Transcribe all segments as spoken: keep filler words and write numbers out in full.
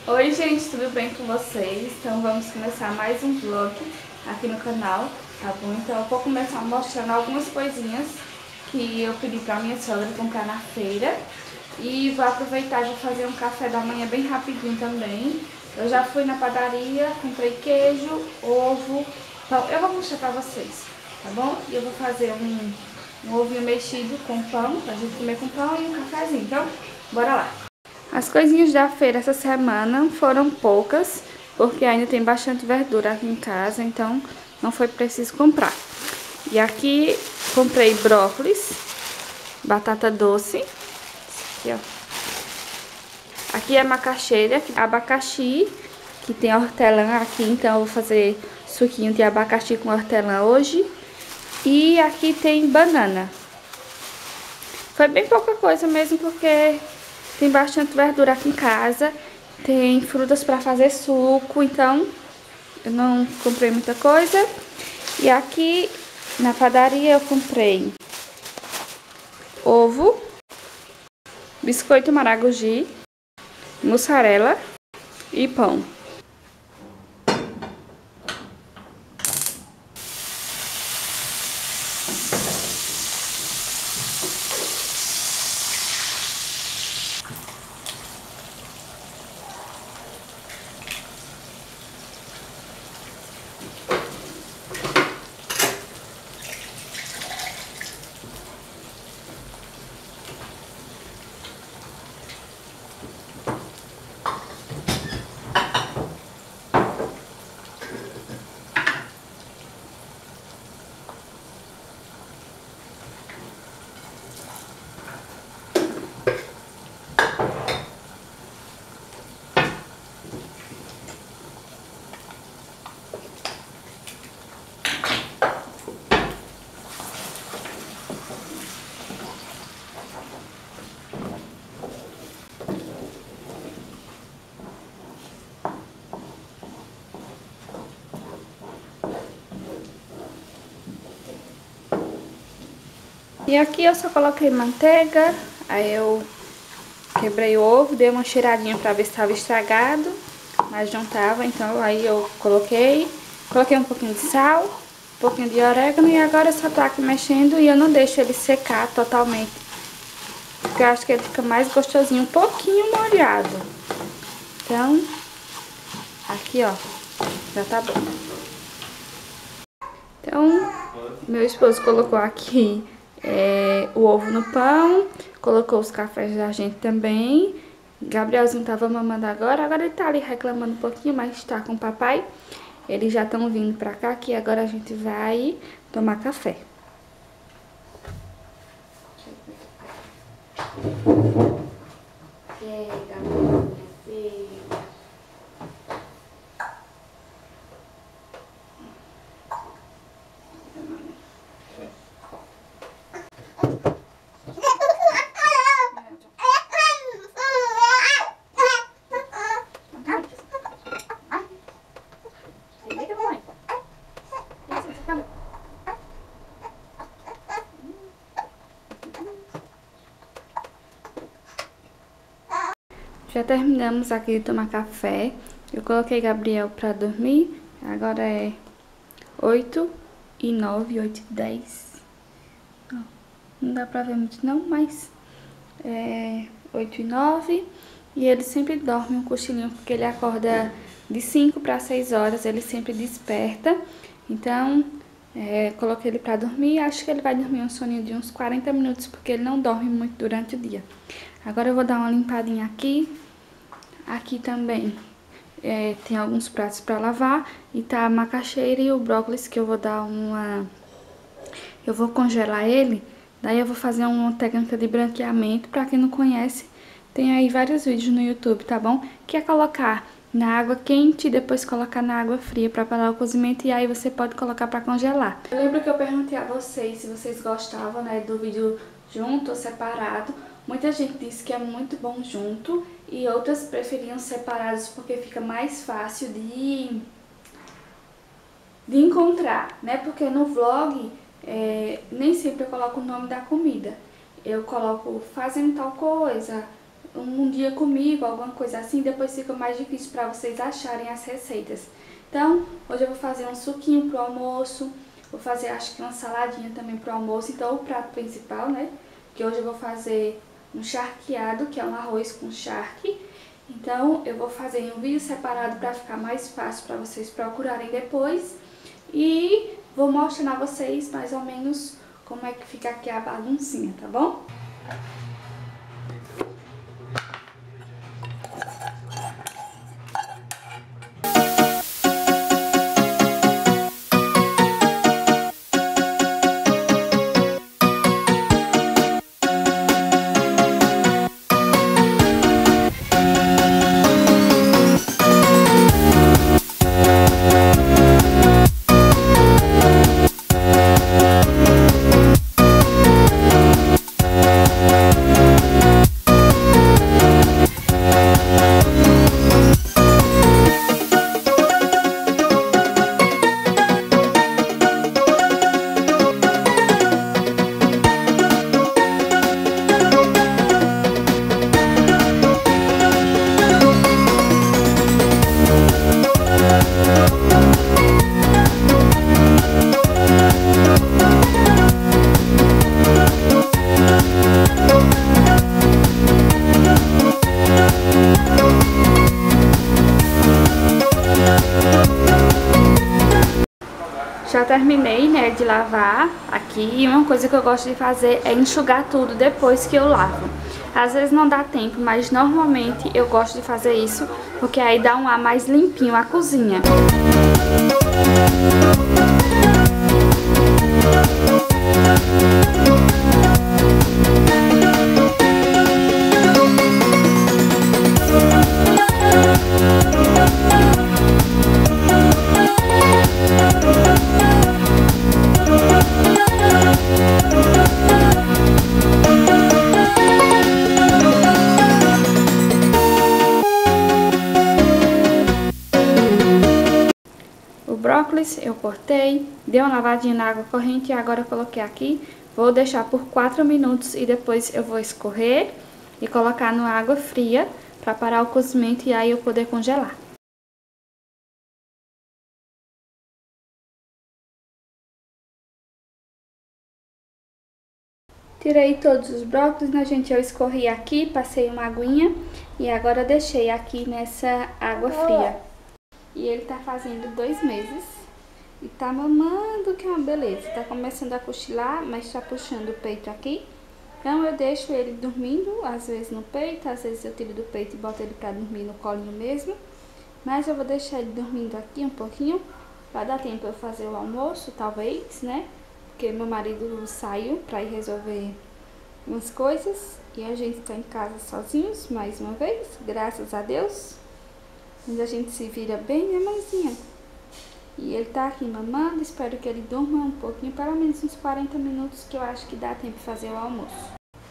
Oi gente, tudo bem com vocês? Então vamos começar mais um vlog aqui no canal, tá bom? Então eu vou começar mostrando algumas coisinhas que eu pedi pra minha sogra comprar na feira. E vou aproveitar e vou fazer um café da manhã bem rapidinho também. Eu já fui na padaria, comprei queijo, ovo, pão. Eu vou mostrar pra vocês, tá bom? E eu vou fazer um, um ovinho mexido com pão, pra gente comer com pão e um cafezinho. Então, bora lá! As coisinhas da feira essa semana foram poucas, porque ainda tem bastante verdura aqui em casa, então não foi preciso comprar. E aqui comprei brócolis, batata doce, aqui, ó. Aqui é macaxeira, abacaxi, que tem hortelã aqui, então eu vou fazer suquinho de abacaxi com hortelã hoje. E aqui tem banana. Foi bem pouca coisa mesmo, porque tem bastante verdura aqui em casa, tem frutas para fazer suco, então eu não comprei muita coisa. E aqui na padaria eu comprei ovo, biscoito maragogi, mussarela e pão. E aqui eu só coloquei manteiga, aí eu quebrei o ovo, dei uma cheiradinha pra ver se estava estragado, mas não tava, então aí eu coloquei, coloquei um pouquinho de sal, um pouquinho de orégano e agora eu só tô aqui mexendo e eu não deixo ele secar totalmente, porque eu acho que ele fica mais gostosinho, um pouquinho molhado. Então, aqui ó, já tá bom. Então, meu esposo colocou aqui É, o ovo no pão, colocou os cafés da gente também. Gabrielzinho tava mamando agora, agora ele tá ali reclamando um pouquinho, mas tá com o papai. Eles já estão vindo pra cá, que agora a gente vai tomar café. E aí, Gabriel, minha filha? Já terminamos aqui de tomar café. Eu coloquei Gabriel pra dormir. Agora é oito e nove, oito e dez. Não dá pra ver muito não, mas é oito e nove. E ele sempre dorme um cochilinho, porque ele acorda de cinco para seis horas. Ele sempre desperta. Então, é, coloquei ele pra dormir. Acho que ele vai dormir um soninho de uns quarenta minutos, porque ele não dorme muito durante o dia. Agora eu vou dar uma limpadinha aqui. Aqui também é, tem alguns pratos pra lavar. E tá a macaxeira e o brócolis, que eu vou dar uma... Eu vou congelar ele. Daí eu vou fazer uma técnica de branqueamento. Pra quem não conhece, tem aí vários vídeos no YouTube, tá bom? Que é colocar na água quente e depois colocar na água fria pra parar o cozimento. E aí você pode colocar pra congelar. Eu lembro que eu perguntei a vocês se vocês gostavam, né, do vídeo junto ou separado. Muita gente disse que é muito bom junto e outras preferiam separados porque fica mais fácil de, de encontrar, né? Porque no vlog é, nem sempre eu coloco o nome da comida. Eu coloco fazendo tal coisa, um dia comigo, alguma coisa assim, depois fica mais difícil para vocês acharem as receitas. Então, hoje eu vou fazer um suquinho pro almoço, vou fazer acho que uma saladinha também pro almoço. Então, o prato principal, né, que hoje eu vou fazer um charqueado, que é um arroz com charque. Então, eu vou fazer em um vídeo separado para ficar mais fácil para vocês procurarem depois. E vou mostrar a vocês mais ou menos como é que fica aqui a baguncinha, tá bom? Já terminei, né, de lavar aqui, e uma coisa que eu gosto de fazer é enxugar tudo depois que eu lavo. Às vezes não dá tempo, mas normalmente eu gosto de fazer isso, porque aí dá um ar mais limpinho à cozinha. Brócolis eu cortei, dei uma lavadinha na água corrente e agora eu coloquei aqui. Vou deixar por quatro minutos e depois eu vou escorrer e colocar na água fria para parar o cozimento e aí eu poder congelar. Tirei todos os brócolis, né, gente? Eu escorri aqui, passei uma aguinha e agora deixei aqui nessa água fria. E ele tá fazendo dois meses e tá mamando, que é uma beleza. Tá começando a cochilar, mas tá puxando o peito aqui. Então eu deixo ele dormindo, às vezes no peito, às vezes eu tiro do peito e boto ele pra dormir no colinho mesmo. Mas eu vou deixar ele dormindo aqui um pouquinho, pra dar tempo eu fazer o almoço, talvez, né? Porque meu marido saiu pra ir resolver umas coisas e a gente tá em casa sozinhos, mais uma vez, graças a Deus. Mas a gente se vira bem, né, mãezinha? E ele tá aqui mamando, espero que ele durma um pouquinho, pelo menos uns quarenta minutos, que eu acho que dá tempo de fazer o almoço.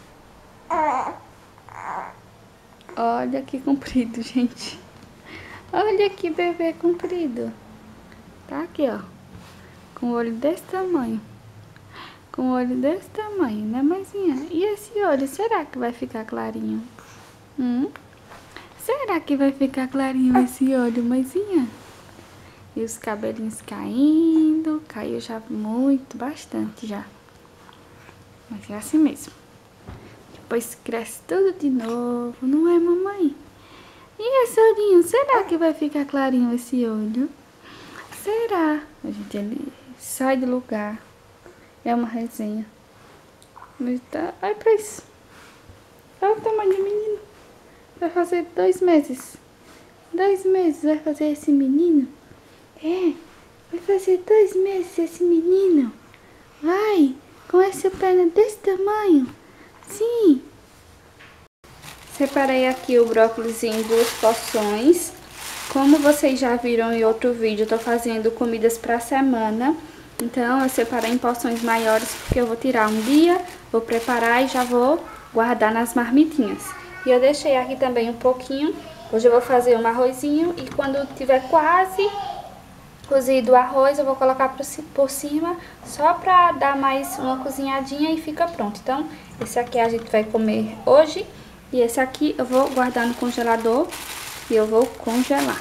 Olha que comprido, gente. Olha que bebê comprido. Tá aqui, ó. Com o olho desse tamanho. Com o olho desse tamanho, né, mãezinha? E esse olho, será que vai ficar clarinho? Hum? Será que vai ficar clarinho esse olho, mãezinha? E os cabelinhos caindo. Caiu já muito, bastante já. Mas é assim mesmo. Depois cresce tudo de novo, não é, mamãe? E esse olhinho, será que vai ficar clarinho esse olho? Será? A gente, ele sai do lugar. É uma resenha. Mas tá... Olha pra isso. Olha o tamanho do menino. Vai fazer dois meses. Dois meses vai fazer esse menino? É, vai fazer dois meses esse menino. Vai, com essa perna desse tamanho. Sim. Separei aqui o brócolis em duas porções. Como vocês já viram em outro vídeo, eu tô fazendo comidas pra semana. Então eu separei em porções maiores porque eu vou tirar um dia, vou preparar e já vou guardar nas marmitinhas. E eu deixei aqui também um pouquinho. Hoje eu vou fazer um arrozinho e quando tiver quase cozido o arroz, eu vou colocar por cima só pra dar mais uma cozinhadinha e fica pronto. Então, esse aqui a gente vai comer hoje E esse aqui eu vou guardar no congelador e eu vou congelar.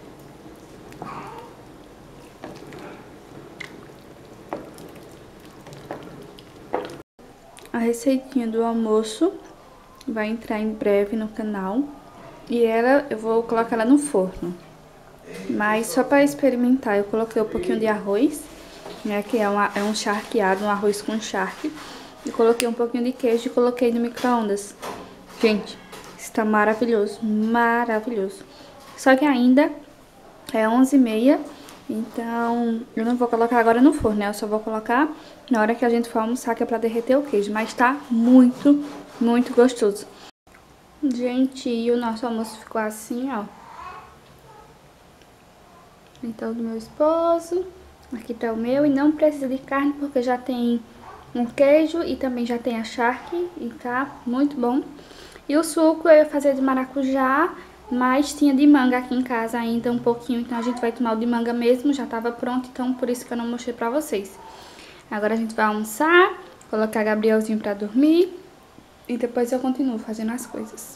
A receitinha do almoço vai entrar em breve no canal. E ela, eu vou colocar ela no forno. Mas só para experimentar, eu coloquei um pouquinho de arroz, né, que é, uma, é um charqueado, um arroz com charque. E coloquei um pouquinho de queijo e coloquei no micro-ondas. Gente, está maravilhoso, maravilhoso. Só que ainda é onze e meia, então eu não vou colocar agora no forno, né? Eu só vou colocar na hora que a gente for almoçar, que é pra derreter o queijo. Mas tá muito, muito gostoso. Gente, e o nosso almoço ficou assim, ó. Então, do meu esposo, aqui tá o meu. E não precisa de carne, porque já tem um queijo e também já tem a charque. E tá muito bom. E o suco eu ia fazer de maracujá, mas tinha de manga aqui em casa ainda um pouquinho. Então a gente vai tomar o de manga mesmo, já tava pronto. Então por isso que eu não mostrei pra vocês. Agora a gente vai almoçar, colocar Gabrielzinho pra dormir. E depois eu continuo fazendo as coisas.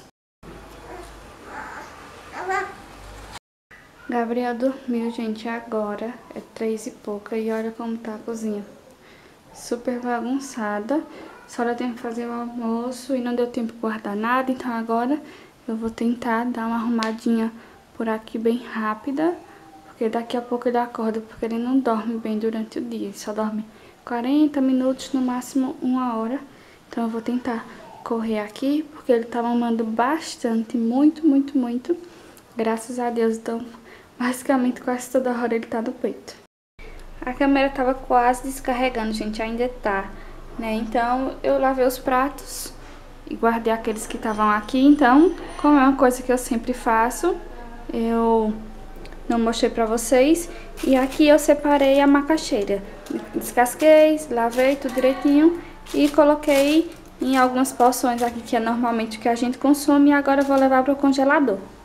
Gabriel dormiu, gente, agora é três e pouca e olha como tá a cozinha. Super bagunçada, só ela tem que fazer o almoço e não deu tempo de guardar nada, então agora eu vou tentar dar uma arrumadinha por aqui bem rápida, porque daqui a pouco ele acorda, porque ele não dorme bem durante o dia, ele só dorme quarenta minutos, no máximo uma hora, então eu vou tentar correr aqui, porque ele tá mamando bastante, muito, muito, muito, graças a Deus, então basicamente quase toda hora ele tá no peito. A câmera tava quase descarregando, gente, ainda tá, né? Então eu lavei os pratos e guardei aqueles que estavam aqui. Então, como é uma coisa que eu sempre faço, eu não mostrei pra vocês. E aqui eu separei a macaxeira. Descasquei, lavei tudo direitinho e coloquei em algumas porções aqui, que é normalmente o que a gente consome. E agora eu vou levar pro congelador.